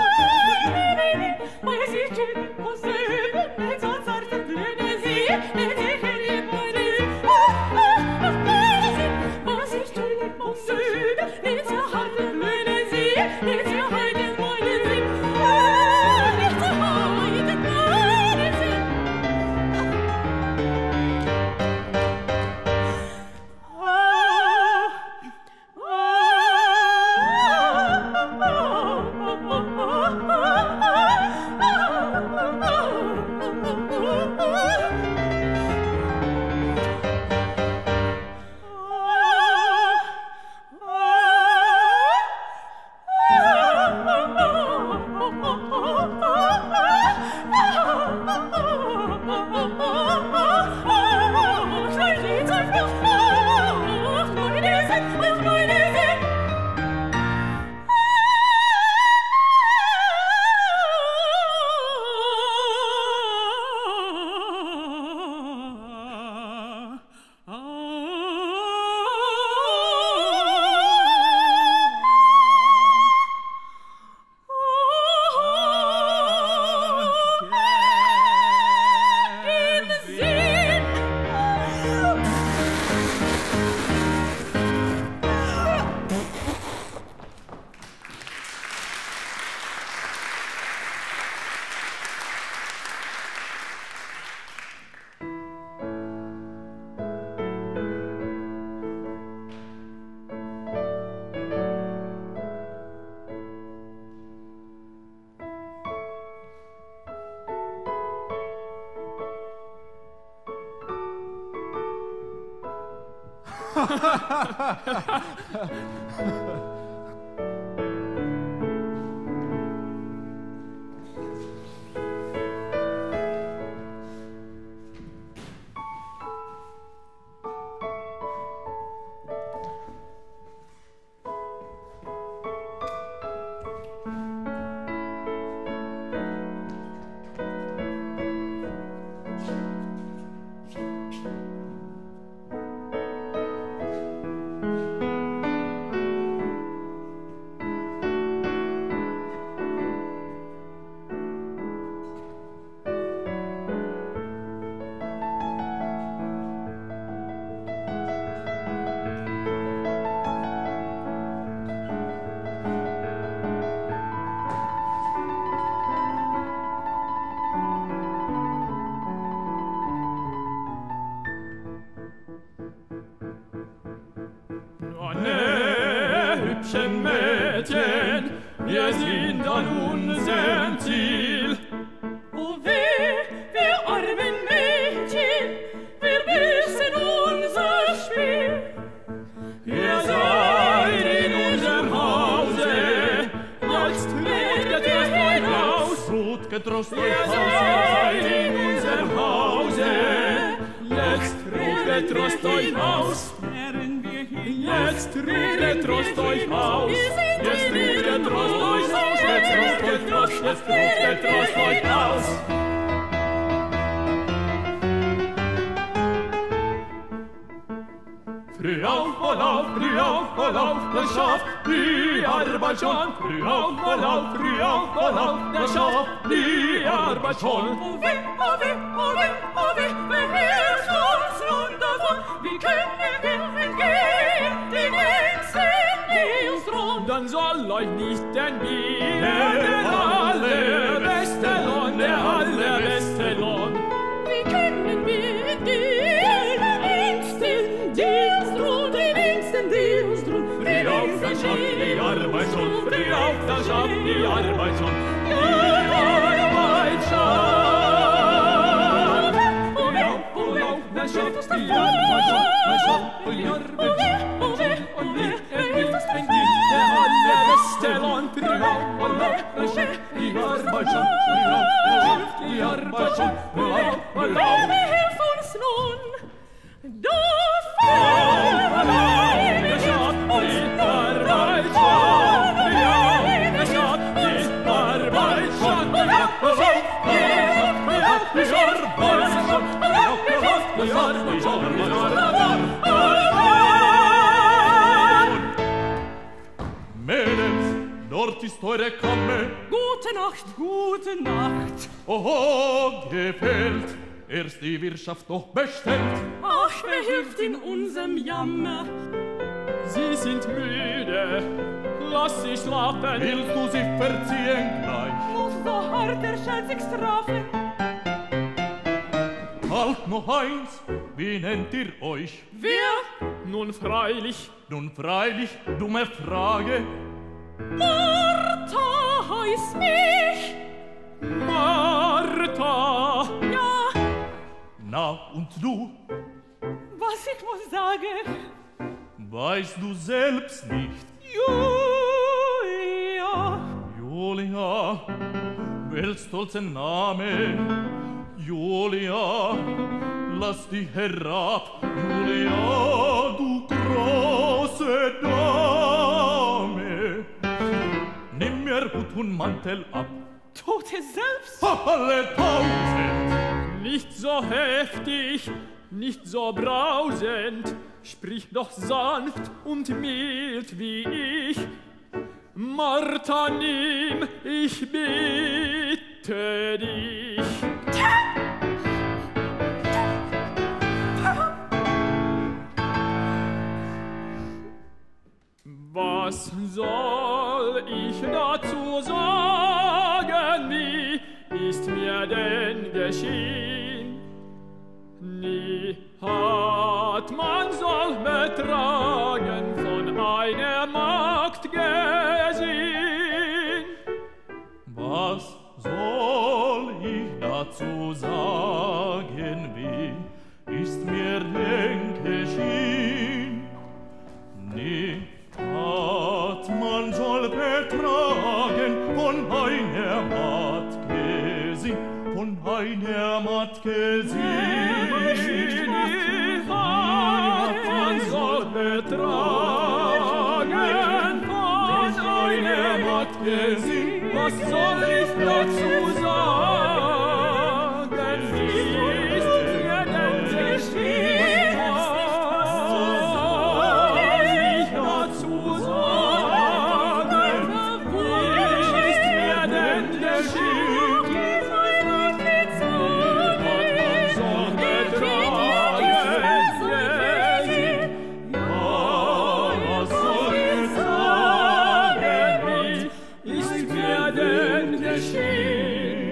weiß ich nicht, was üben, wenn sonst hat der Blühne sie, wenn ich hier die Wunde übe. Was ich tun muss üben, wenn so hat der Blühne sie, wenn sie heute meine sie, nicht so heute meine sie. hübschen Mädchen, wir sind an unserem Ziel. O weh, wir armen Mädchen, wir missen unser Spiel. Ihr seid in unserem Hause, jetzt ruht getrost euch aus. Ruht getrost euch Ihr aus. seid in unserem Hause, jetzt ruht getrost euch aus. Jetzt ruht getrost euch aus. Jetzt ruht getrost euch aus. Jetzt ruht getrost, jetzt ruht getrost euch aus. Früh auf, voll auf, früh auf, voll auf, das schafft die Arbeit schon. Früh auf, voll auf, früh auf, voll auf, das schafft die Arbeit schon. O weh, o weh, o weh, o weh, wer hilft uns nun davon? Wie können wir entgehen den Ängsten, die uns drohen? Dann soll euch nicht entgehen der allerbeste Lohn, der allerbeste Lohn. Wie können wir entgehen den Ängsten, die uns drohen, den Ängsten, die uns drohen? Früh auf, dann schafft die Arbeit schon. Früh auf, dann schafft die Arbeit schon. Die Arbeit schon. Früh auf, früh auf, dann schafft die Arbeit schon. Dann schafft die Arbeit schon. Und nicht entgeht, entgeht der allerbeste Lohn. Früh auf, früh auf, dann schafft die Arbeit schon. Früh auf, dann schafft die Arbeit schon. Früh auf, früh auf. Wer hilft uns nun? Du Mädels, dort ist eure Kammer. Gute Nacht, gute Nacht. Oho, gefällt, erst die Wirtschaft noch bestellt. Ach, wer hilft in unserem Jammer? Sie sind müde, lass sie schlafen. Willst du sie verziehen gleich? Muss so hart erscheint sich strafen. Halt noch eins, wie nennt ihr euch? Wer? Nun freilich, Nun freilich, dumme Frage. Martha heißt ich. Martha. Ja, Na, und du? was ich muss sagen? Weißt du selbst nicht? Julia. Julia, welch stolzer Name. Julia, lass dich herab. Julia, du große Dame. Nimm mir Hut und Mantel ab. Tut es selbst. Alle tausend. Nicht so heftig, nicht so brausend, sprich doch sanft und mild wie ich. Martha, nimm, ich bitte dich. Was soll ich dazu sagen, wie ist mir denn geschehen? Nie hat man solch Betragen von einer Magd gesehen. Was soll ich dazu sagen, wie ist mir denn geschehen? Nie hat man soll betragen von einer Magd gesehen, von einer Magd gesehen. Nie hat man soll betragen von einer Magd gesehen. Was soll ich dazu sagen? Wie ist mir denn geschehen? Was soll ich dazu sagen? Wie ist mir denn geschehen? Hat man soll betragen gesehen? Was soll ich sagen? Wie ist mir denn geschehen?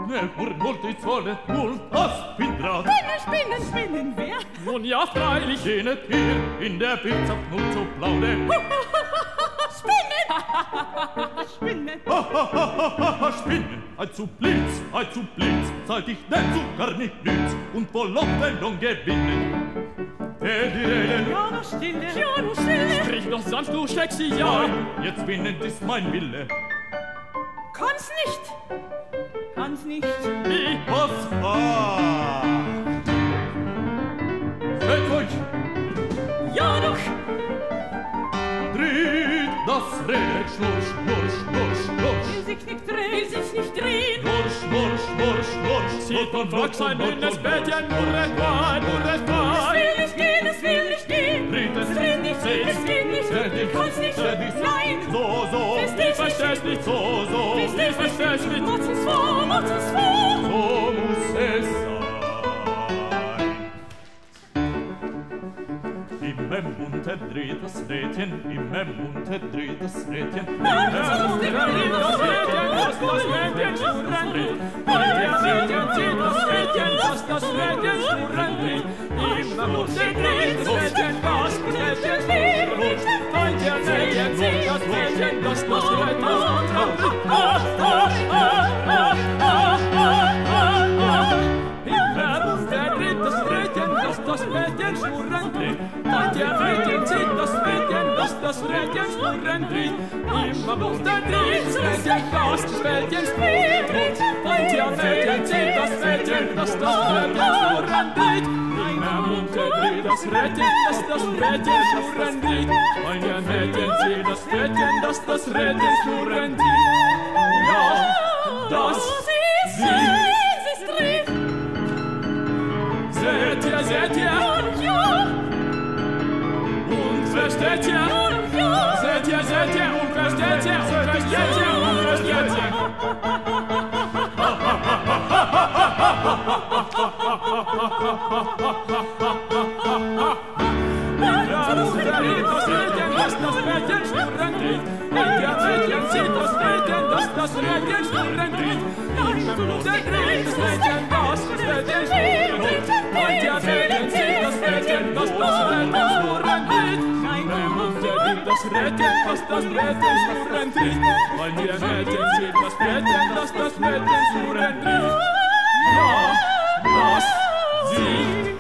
Ne, nur molto Zolle, mult a Spindrad. Spinnen, spinnen, spinnen, wer? Nun ja, freilich. Jene hier in der Wirtschaft nur zu plaudern. Spinnen! Spinnen! Ha, ha, ha, ha, ha, ha, Spinnen! Ein zu Blitz, ein zu Blitz, zahlt ich denn so gar nicht nütz und wohl Lottendung gewinnen. Wer die Reden? Ja, nur stille! Ja, nur stille! Sprich doch sanft, du Schexi, ja. Nein, jetzt winnen ist mein Wille. Kann's nicht! Kann's nicht! Wie? Was? Ah! Seht euch! Ja, doch! Dreht das Rad, schnurr, schnurr, schnurr, schnurr. Will sich nicht drehen! Will sich nicht drehen! Schnurr, schnurr, schnurr, schnurr. Zieht von Wachsein in das Bettchen, nur etwa, nur etwa. Es will nicht gehen, es will nicht gehen! Dreht es, Es dreht nicht, dreht es geht nicht! dreht es, Kann's nicht! dreht es. Nein! So, so, Es Ich geht versteh's nicht. so, so. Ich versteh's nicht. Macht's uns vor, macht's uns vor! So muss es sein. Im Munde dreht das Rädchen, im Munde dreht das Rädchen. Das Rädchen, das das Rädchen schnurren dreht. Bei der Rädchen zieht das Rädchen, das das Rädchen schnurren dreht. Immer muss der dreht das Rädchen, das das Rädchen schnurren dreht. Bei der Rädchen zieht das Rädchen, das das Rädchen schnurren dreht. Ah, ah, ah, ah, ah, ah, ah. Immer muss der dreht das Rädchen, das das Rädchen schnurren dreht. Bei der Rädchen zieht das Rädchen, das das Rädchen schnurren dreht. Immer muss der dreht das Rädchen, das das Rädchen schnurren dreht. Bei der Rädchen zieht das Rädchen, das das Rädchen schnurren dreht. Immer muss der dreht das Rädchen, das das Rädchen schnurren dreht. Bei der Rädchen zieht das Rädchen, das das Rädchen schnurren dreht. Ja, das Sie sehen, sie dreht! seht ihr, seht ihr, Und ja! und versteht ihr, Und ja! seht ihr, seht ihr, und versteht ihr, und versteht ihr, und versteht ihr. Ja, das Rädchen, das Rädchen, das das Rädchen schnurren dreht. Bei der Rädchen zieht das Rädchen, das das Rädchen schnurren dreht. Immer muss der dreht das Rädchen, das das Rädchen schnurren dreht. Bei der Rädchen zieht das Rädchen, das das Rädchen schnurren dreht. Immer muss der dreht das Rädchen, das das Rädchen schnurren dreht. Bei der Rädchen zieht das Rädchen, das das Rädchen schnurren dreht. Ja, das sie.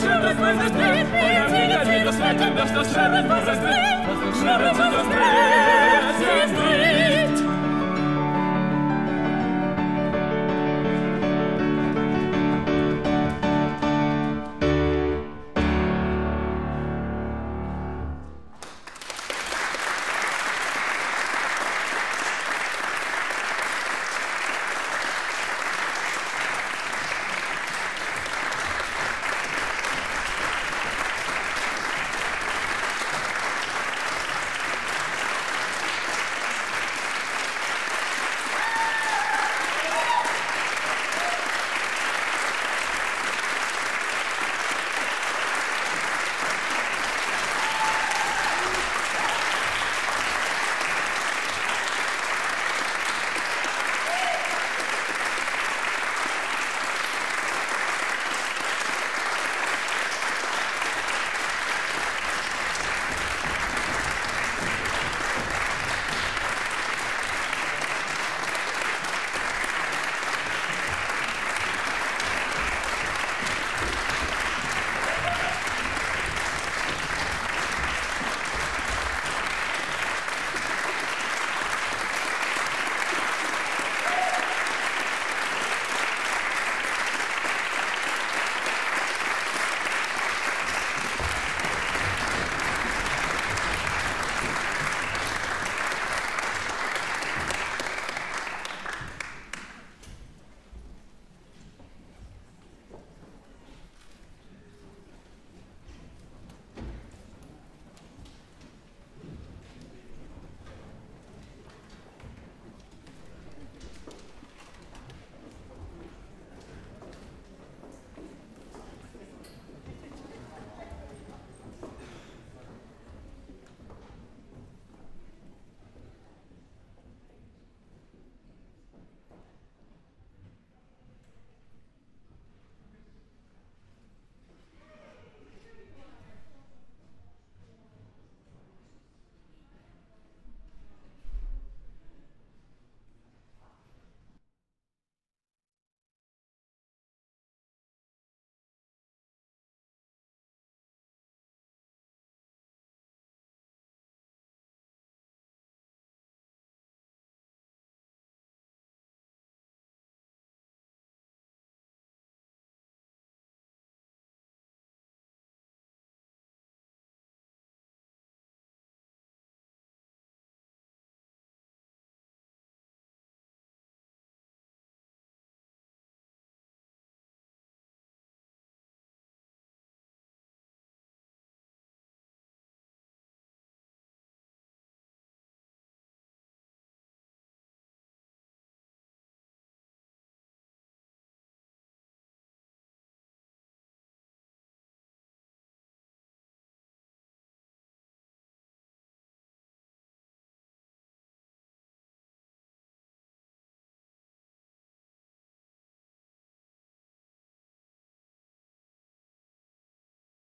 Das das Rädchen, das das Rädchen, das das Rädchen, das das Rädchen, das das Rädchen.